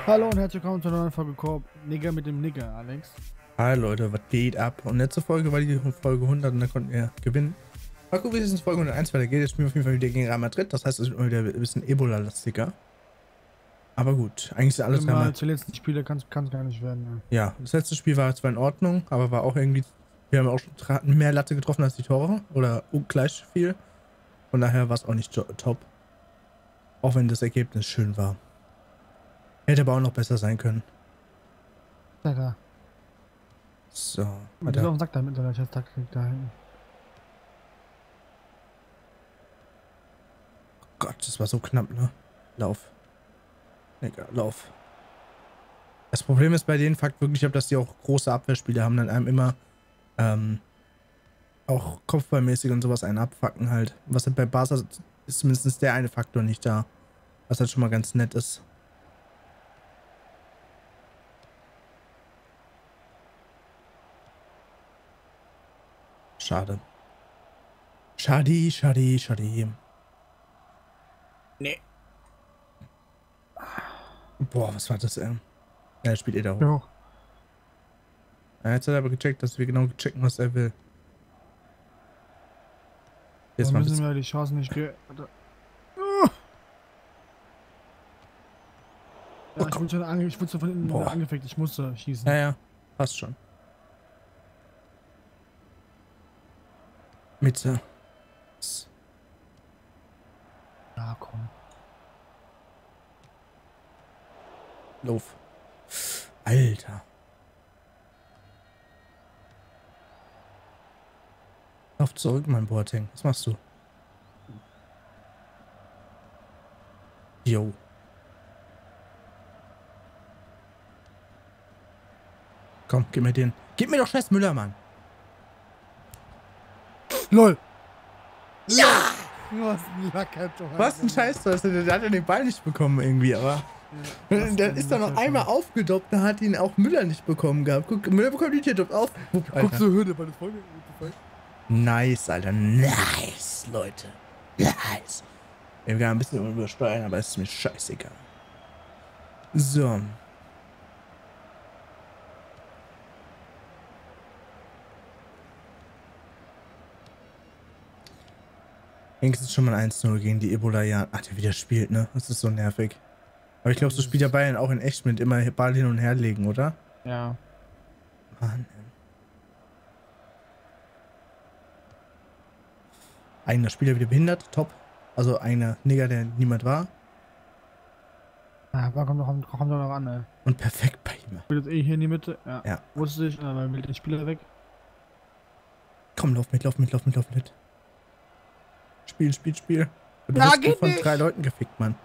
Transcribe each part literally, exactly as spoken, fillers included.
Hallo und herzlich willkommen zu einer neuen Folge Koop. Nigger mit dem Nigger, Alex. Hi Leute, was geht ab? Und letzte Folge war die Folge hundert und dann konnten wir gewinnen. Mal gucken, wie es in Folge hunderteins weitergeht. Jetzt spielen wir auf jeden Fall wieder gegen Real Madrid. Das heißt, es wird mal wieder ein bisschen Ebola-lastiger. Aber gut, eigentlich ist alles Mal Real. zu letzten Spiele kann es gar nicht werden. Ja, das letzte Spiel war zwar in Ordnung, aber war auch irgendwie. Wir haben auch schon mehr Latte getroffen als die Tore. Oder gleich viel. Von daher war es auch nicht top. Auch wenn das Ergebnis schön war. Hätte aber auch noch besser sein können. Ja, da. So, Du bist auf den Sack da mit deiner Chess-Taktik da hinten. Oh Gott, das war so knapp, ne? Lauf. Egal, lauf. Das Problem ist bei denen Fakt wirklich, dass die auch große Abwehrspieler haben, dann einem immer ähm, auch kopfballmäßig und sowas einen abfacken halt. Was halt bei Barca ist zumindest der eine Faktor nicht da. Was halt schon mal ganz nett ist. Schade. Schade, schade, schade. Nee. Boah, was war das, ey? Ja, er spielt eh da hoch. Jo. Ja, jetzt hat er aber gecheckt, dass wir genau checken, was er will. Jetzt Dann mal müssen wir die Chancen nicht ge... Uh! Ja, Oh ich wurde schon ange ich wurde so von hinten Boah. angefickt. Ich musste schießen. Ja, ja. Passt schon. Mitte. Ja, komm. Lauf. Alter. Lauf zurück, mein Boateng. Was machst du? Jo. Komm, gib mir den. Gib mir doch scheiß Müller, Mann. LOL! Ja! Du hast ein Lackertor. Was ein Scheiß, der hat ja den Ball nicht bekommen irgendwie, aber... Ja, dann ist er noch einmal aufgedoppt, da hat ihn auch Müller nicht bekommen gehabt. Guck, Müller bekommt die Tür auf. Guckst du Hürde bei der Folge? Nice, Alter. Nice, Leute. Nice. Wir werden ein bisschen übersteuern, aber es ist mir scheißegal. So. Wenigstens schon mal eins null gegen die Ebola, ja. Ach, der wieder spielt, ne? Das ist so nervig. Aber ich glaube, so spielt der Bayern auch in echt mit immer Ball hin und her legen, oder? Ja. Mann. Einer Spieler wieder behindert, top. Also einer Nigger, der niemand war. Ja, kommt doch, kommt doch noch an, ey. Und perfekt bei ihm. Ich bin jetzt eh hier in die Mitte. Ja. Ja. Wusste ich, aber will den Spieler weg. Komm, lauf mit, lauf mit, lauf mit, lauf mit. Spiel, Spiel, Spiel. Du Ja, wirst geht von nicht. drei Leuten gefickt, Mann.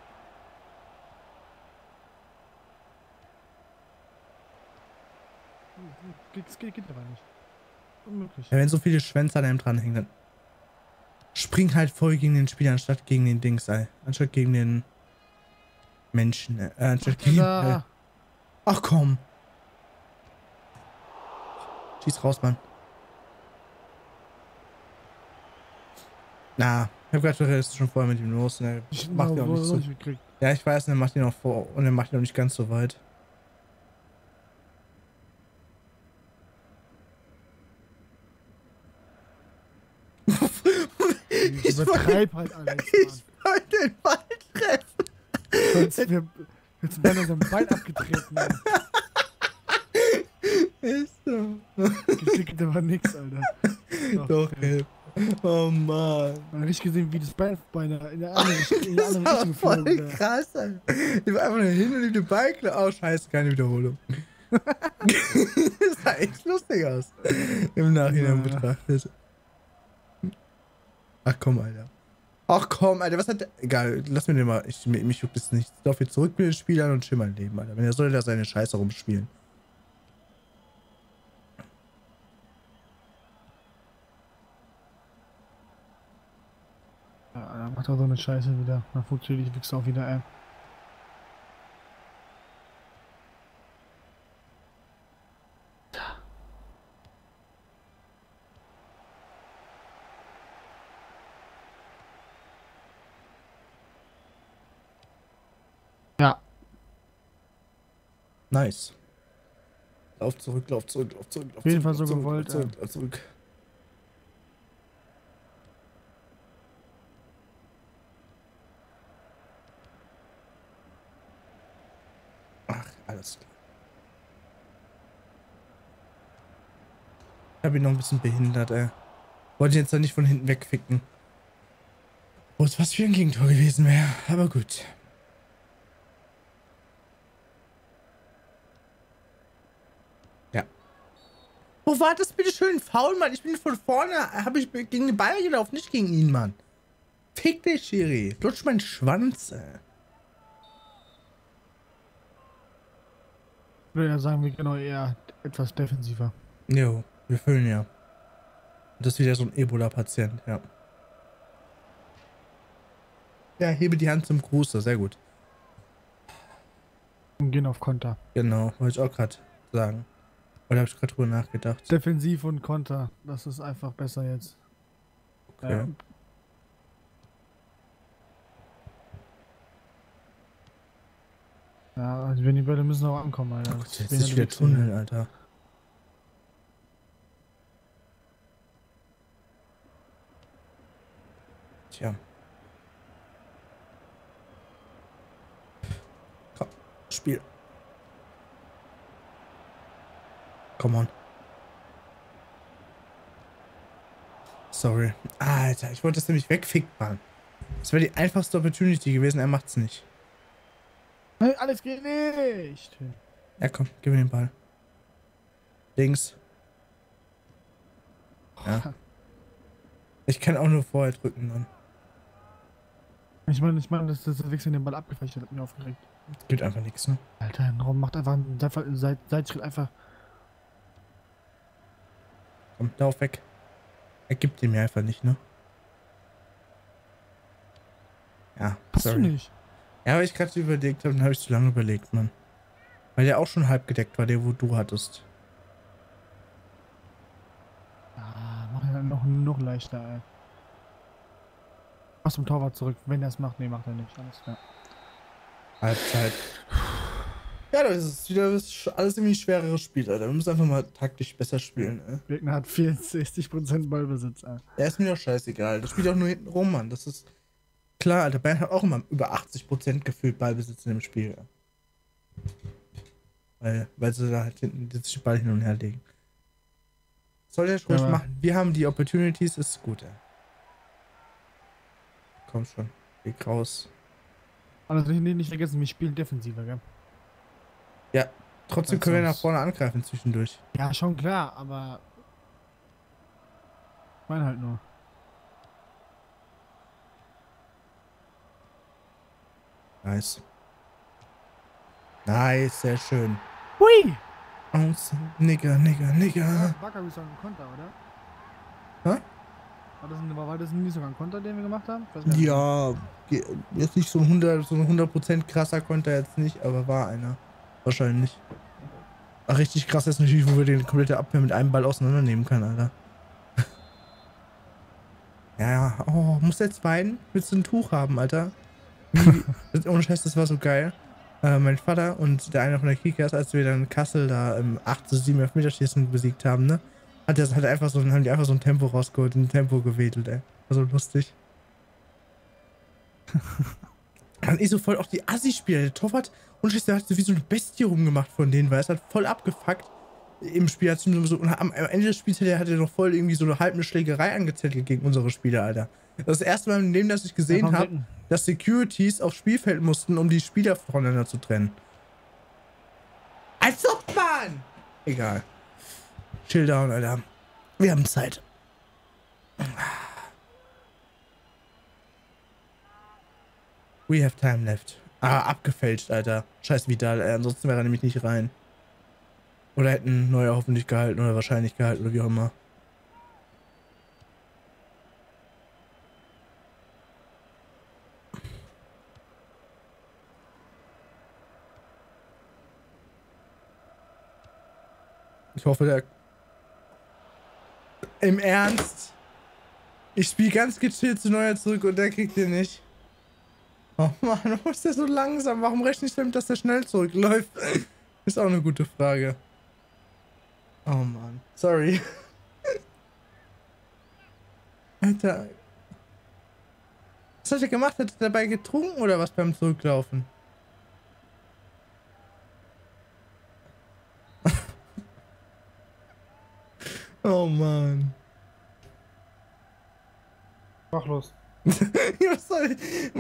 Das geht, geht aber nicht. Unmöglich. Ja, wenn so viele Schwänze an einem dranhängen, dann spring halt voll gegen den Spieler, anstatt gegen den Dings, ey. Anstatt gegen den Menschen, äh, anstatt gegen... Äh. Ach komm. Schieß raus, Mann. Na, ich hab gerade ist schon vorher mit ihm los. Ne? Macht ihn auch nicht so. Ja, ich weiß, er macht ihn auch vor und er macht ihn auch nicht ganz so weit. Ich übertreib halt alles. Ich wollte den Ball treffen. Sonst wir jetzt sind wir so ein Bein abgetreten. Mann. Ist so. Geklickt aber nix, Alter. Doch, Doch ey. Oh Mann. Man hat richtig gesehen, wie das Bein in der, in der anderen, in der anderen Richtung voll geflogen ist. Krass, Alter. Ich war einfach nur hin und den Ball klar. Oh, scheiße, keine Wiederholung. Das sah echt lustig aus. Im Nachhinein ja. betrachtet. Ach komm, Alter. Ach komm, Alter, was hat der... Egal, lass mir den mal... Ich, mich juckt es nicht. Ich laufe jetzt zurück mit den Spielern und chill mein Leben, Alter. Wenn er soll, der seine Scheiße rumspielen. Ja, dann macht er so eine Scheiße wieder. Dann funktioniert die Wichse auch wieder, ey. Ja. Nice. Lauf zurück, lauf zurück, lauf zurück, lauf Auf jeden zurück, Fall so lauf gewollt, zurück, lauf zurück. Ach, alles klar. Ich hab ihn noch ein bisschen behindert, ey. Wollte ihn jetzt doch nicht von hinten wegficken. Wo es was für ein Gegentor gewesen wäre, aber gut. Ja. Wo war das bitte schön? Faul, Mann. Ich bin von vorne, habe ich gegen den Ball gelaufen, nicht gegen ihn, Mann. Fick dich, Schiri. Lutsch meinen Schwanz, ey. Ich würde ja sagen, wir genau eher etwas defensiver. Jo, wir füllen ja. Das ist wieder so ein Ebola-Patient, ja. Ja, hebe die Hand zum Gruße, sehr gut. Und gehen auf Konter. Genau, wollte ich auch gerade sagen. Oder habe ich gerade drüber nachgedacht? Defensiv und Konter, das ist einfach besser jetzt. Okay. Ja. Ja, also wenn die Bälle müssen auch ankommen, Alter. Oh Gott, Das jetzt wäre ist wieder der Tunnel, Alter. Tja. Komm, Spiel. Come on. Sorry. Alter, ich wollte das nämlich wegficken, Mann. Das wäre die einfachste Opportunity gewesen, er macht's nicht. Hey, alles geht nicht! Ja, komm, gib mir den Ball. Links. Ja. Ich kann auch nur vorher drücken, Mann. Ich meine, ich meine, dass das Wechseln den Ball abgefecht hat mich aufgeregt. Das gibt einfach nichts, ne? Alter, ein Raum macht einfach einen Seitfall- Seit Seitschritt einfach. Komm, lauf weg. Er gibt ihm mir einfach nicht, ne? Ja, Hast sorry. du nicht? Ja, weil ich gerade überlegt habe, dann habe ich zu lange überlegt, Mann. Weil der auch schon halb gedeckt war, der wo du hattest. Ah, mach ihn noch, noch leichter, ey. Mach zum Torwart zurück, wenn er es macht. Nee, macht er nicht. Alles klar. Halbzeit. Ja, das ist wieder das alles irgendwie schwereres Spiel, Alter. Wir müssen einfach mal taktisch besser spielen, ey. Gegner hat vierundsechzig Prozent Ballbesitz, ey. Der ist mir doch scheißegal. Das spielt auch nur hinten rum, Mann. Das ist klar, Alter. Bayern hat auch immer über achtzig Prozent gefühlt Ballbesitz in dem Spiel. Weil, weil sie da halt hinten den Ball hin und her legen. Soll der ruhig Ja, machen. Wir haben die Opportunities, ist gut, ey. Komm schon. Weg raus. Also nicht, nicht vergessen, wir spielen defensiver, gell? Ja, trotzdem Was können wir nach sonst? vorne angreifen zwischendurch. Ja, schon klar, aber. Ich meine halt nur. Nice. Nice, sehr schön. Hui! Aus, Nigger, Nigger, Nigger. Wacker ist doch ein Konter, oder? Hä? War das, ein, war das nicht sogar ein Konter, den wir gemacht haben? Ich weiß gar nicht. Ja, ge- jetzt nicht so ein hundert, so ein hundert Prozent krasser Konter jetzt nicht, aber war einer. Wahrscheinlich. Ach, richtig krass ist natürlich, wo wir den komplette Abwehr mit einem Ball auseinandernehmen können, Alter. Ja, oh, muss jetzt weinen? Willst du ein Tuch haben, Alter? Wie, das, ohne Scheiß, das war so geil. Äh, mein Vater und der eine von der Kickers, als wir dann Kassel da im acht zu sieben Elfmeterschießen besiegt haben, ne? Hat das halt einfach so, haben die einfach so ein Tempo rausgeholt, ein Tempo gewedelt, ey. War so lustig. Dann ist so voll auch die Assi-Spieler. Der Torwart, und der hat so wie so eine Bestie rumgemacht von denen, weil es hat voll abgefuckt im Spiel. Hat so, und am Ende des Spiels hat er, hat er noch voll irgendwie so eine halbe Schlägerei angezettelt gegen unsere Spieler, Alter. Das ist das erste Mal im Leben, dass ich gesehen habe, dass Securities aufs Spielfeld mussten, um die Spieler voneinander zu trennen. Als ob, Mann! Egal. Chill down, Alter. Wir haben Zeit. We have time left. Ah, abgefälscht, Alter. Scheiß Vidal, ey. Ansonsten wäre er nämlich nicht rein. Oder hätten Neuer hoffentlich gehalten oder wahrscheinlich gehalten oder wie auch immer. Ich hoffe, der... Im Ernst? Ich spiele ganz gechillt zu Neuer zurück und der kriegt den nicht. Oh Mann, warum ist der so langsam? Warum rechne ich damit, dass der schnell zurückläuft? Ist auch eine gute Frage. Oh Mann. Sorry. Alter. Was hat er gemacht? Hat er dabei getrunken oder was beim Zurücklaufen? Oh Mann. Mach los. Ja, was soll ich?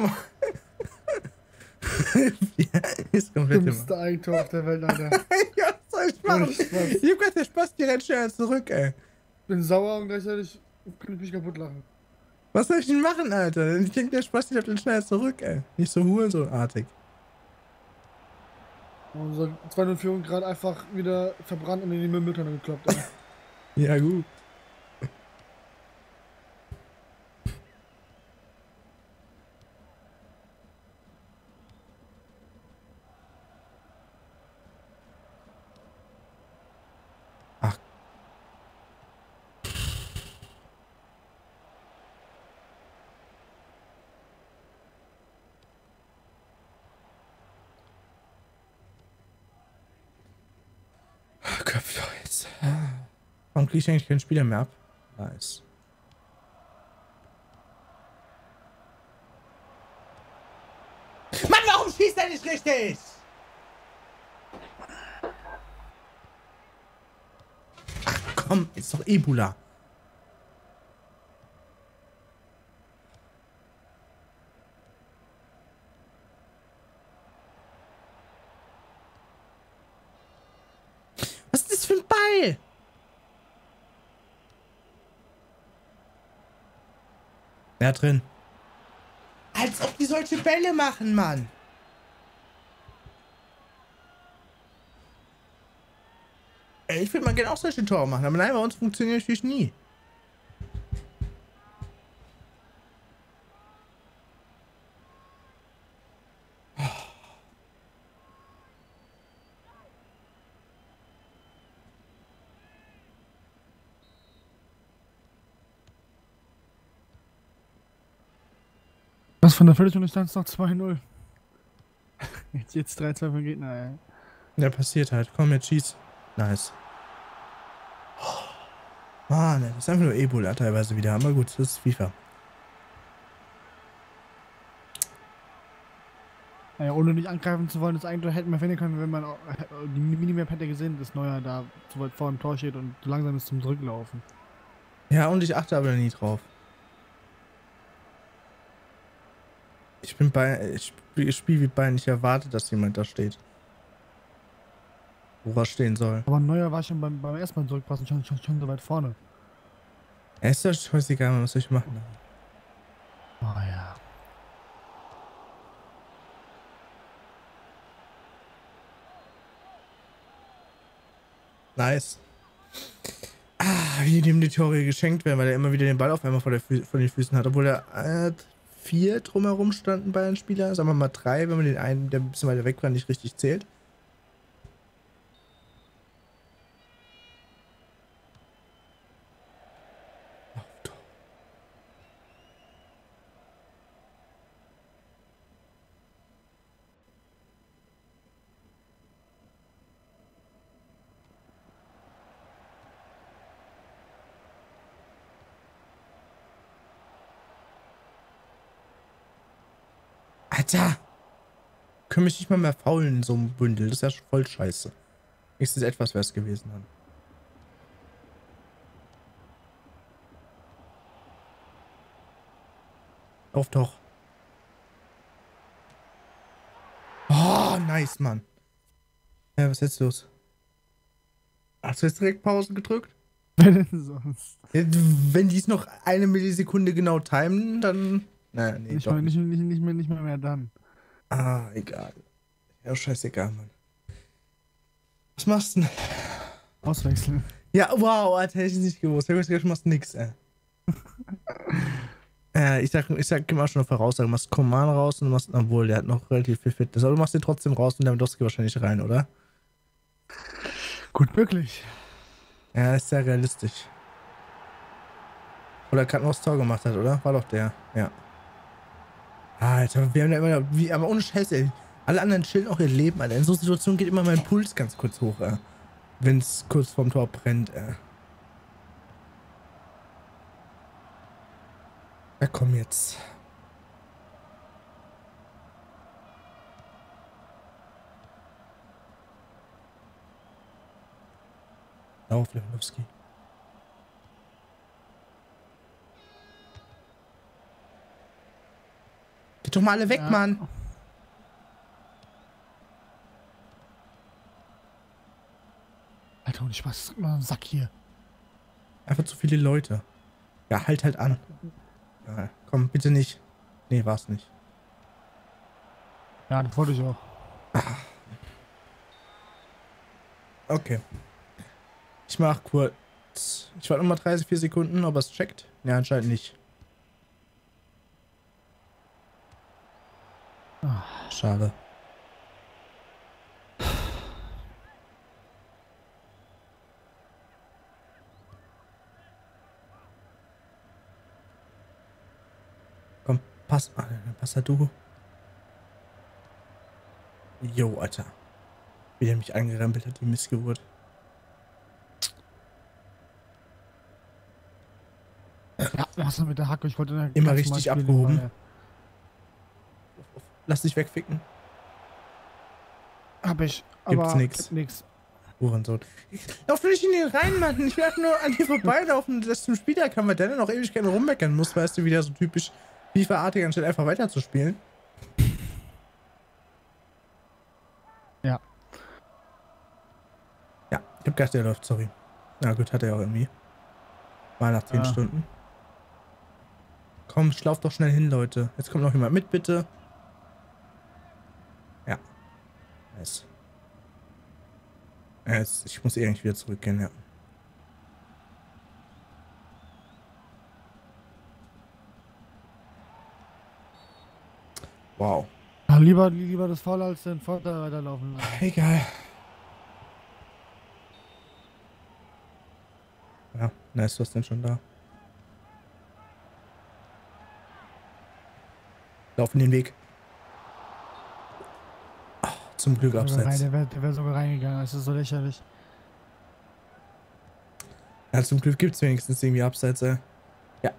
Ja, ist komplett Dümmste Eigentor auf der Welt, Alter. Ja, was soll ich machen? Ich hab grad den Spaß, die rennt schneller zurück, ey. Bin sauer und gleichzeitig kann ich mich kaputt lachen. Was soll ich denn machen, Alter? Ich denke, der Spaß, ich hab den schneller zurück, ey. Nicht so hurensohnartig. Unsere zwei null Führung gerade einfach wieder verbrannt und in die Mülltonne gekloppt, ey. Ja, gut. Ach. Köpf doch jetzt. Warum krieg ich eigentlich keinen Spieler mehr ab? Nice. Mann, warum schießt er nicht richtig? Ach komm, ist doch Ebola. Was ist das für ein Ball? Ja, drin. Als ob die solche Bälle machen, Mann. Ey, ich würde mal gerne auch solche Tore machen, aber nein, bei uns funktioniert natürlich nie. Was von der Viertelstunde stand es noch zwei null. Jetzt, jetzt drei zwei für den Gegner, ey. Ja, passiert halt. Komm, jetzt schieß. Nice. Mann, das ist einfach nur Ebola teilweise wieder. Aber gut, das ist FIFA. Naja, ohne nicht angreifen zu wollen, das eigentlich hätten wir finden können, wenn man auch, die Minimap hätte gesehen, dass Neuer da so weit vor dem Tor steht und so langsam ist zum Zurücklaufen. Ja, und ich achte aber nie drauf. Ich bin bei. Ich spiele spiel wie bei nicht erwartet, dass jemand da steht. Wo was stehen soll. Aber Neuer war schon beim, beim ersten Mal zurückpassen schon, schon, schon so weit vorne. Ja, ist doch scheißegal, was soll ich machen? Oh ja. Nice. Ah, wie dem die Tore geschenkt werden, weil er immer wieder den Ball auf einmal vor, der Fü vor den Füßen hat. Obwohl er äh, vier drumherum standen bei einem Spieler. Sagen wir mal drei, wenn man den einen, der ein bisschen weiter weg war, nicht richtig zählt. Alter! Können mich nicht mal mehr faulen in so einem Bündel. Das ist ja voll scheiße. Ist das etwas, wäre es gewesen dann. Auf doch. Oh, nice, Mann. Ja, was ist jetzt los? Hast du jetzt direkt Pause gedrückt? Wer denn sonst? Ja, wenn die es noch eine Millisekunde genau timen, dann... Naja, nee, Nicht, doch mal, nicht. nicht, nicht, nicht, mehr, nicht mehr, mehr dann. Ah, egal. Ja, scheißegal, Mann. Was machst du denn? Auswechseln. Ja, wow, Alter, hätte ich nicht gewusst. Ich hab gesagt, du machst nix, ey. äh, ich sag, ich sag immer schon eine Voraussage, du machst Coman raus und du machst, obwohl, der hat noch relativ viel Fitness, aber du machst den trotzdem raus und Lewandowski wahrscheinlich rein, oder? Gut möglich. Ja, ist sehr realistisch. Oder gerade noch das Tor gemacht hat, oder? War doch der, ja. Alter, wir haben ja immer, wie, aber ohne Scheiße, ey. Alle anderen chillen auch ihr Leben, Alter. In so Situationen geht immer mein Puls ganz kurz hoch, äh. Wenn es kurz vorm Tor brennt, äh. Ja, komm jetzt. Lauf, Lewandowski. Geht doch mal alle weg, ja. Mann. Alter, und ich mach's immer einen Sack hier. Einfach zu viele Leute. Ja, halt halt an. Ja, komm, bitte nicht. Nee, war's nicht. Ja, das wollte ich auch. Ah. Okay. Ich mach kurz. Ich warte nochmal dreißig, vier Sekunden, ob er es checkt. Ja, anscheinend nicht. Schade. Komm, pass. Ah, pass da du. Jo, Alter. Wie der mich angerempelt hat, die Missgeburt. Ja, was mit der Hacke? Ich wollte immer richtig abgehoben. Ball, ja. Lass dich wegficken. Hab ich. Gibt's aber nix. nix. Hurensohn. Lauf nicht in den rein, Mann. Ich werde nur an dir vorbeilaufen, dass du zum Spieler kann, weil der dann noch ewig gerne rummeckern muss, weißt du, wieder so typisch FIFA-artig, anstatt einfach weiterzuspielen. Ja. Ja, ich hab gedacht, der läuft, sorry. Na gut, hat er auch irgendwie. Mal nach zehn ja. Stunden. Komm, schlauf doch schnell hin, Leute. Jetzt kommt noch jemand mit, bitte. Ja. Nice. Jetzt, ich muss eh eigentlich wieder zurückgehen, ja. Wow. Ja, lieber, lieber das Foul als den Vorteil weiterlaufen lassen. Egal. Ja, nice, was denn schon da? Lauf in den Weg. Oh, zum Glück abseits. Der wäre wär sogar reingegangen, das ist so lächerlich. Ja, zum Glück gibt es wenigstens irgendwie abseits, ey. Ja.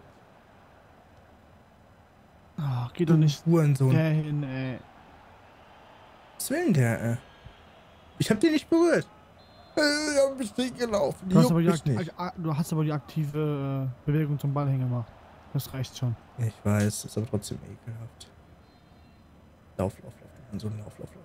Oh, geht doch nicht. Hurensohn. Der hin, ey. Was will denn der, ey? Ich hab den nicht berührt. Ich hab mich nicht gelaufen. Du hast, aber die, nicht. du hast aber die aktive äh, Bewegung zum Ball hingemacht. Das reicht schon. Ich weiß, ist aber trotzdem ekelhaft. Lauf, lauf, lauf. So ein Lauf, lauf, lauf.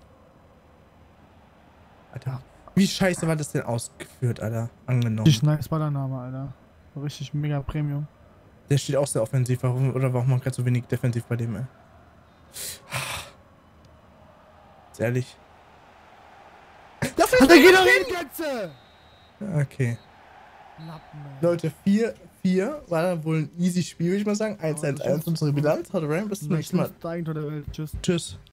Alter. Wie scheiße war das denn ausgeführt, Alter? Angenommen. Richtig nice Ballername, Alter. Richtig mega Premium. Der steht auch sehr offensiv. Warum, oder warum man gerade so wenig defensiv bei dem, ey? Ist ehrlich. Lauf nicht, der geht doch hin, Katze! Okay. Lappen, Leute, vier vier war dann wohl ein easy Spiel, würde ich mal sagen. eins eins eins unsere Bilanz. Haut rein, bis zum nächsten Mal. Tschüss. Tschüss.